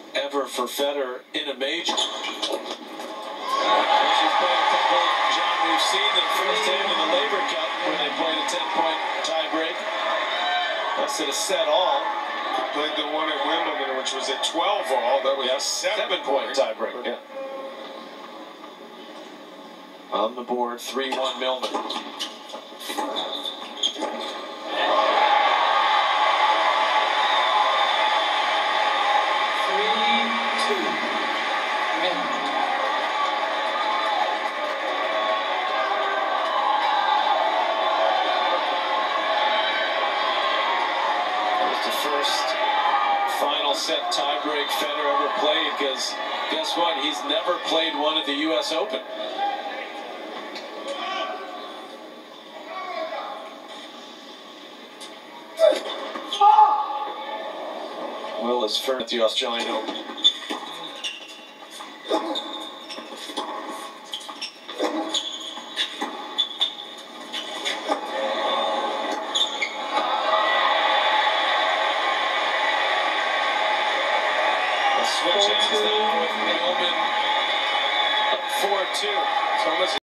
ever for Federer in a major. She's played a couple, John, we've seen the first game in the Labor Cup where they played a 10-point tiebreak. That's at a set all. We played the one at Wimbledon, which was a 12-all. That was a 7-point tiebreak. Yeah. On the board, 3-1 Millman. 3-2. That was the first final set tiebreak Federer ever played, because guess what? He's never played one at the U.S. Open. Will is first at the Australian Open. The switch ends now with Millman up 4-2.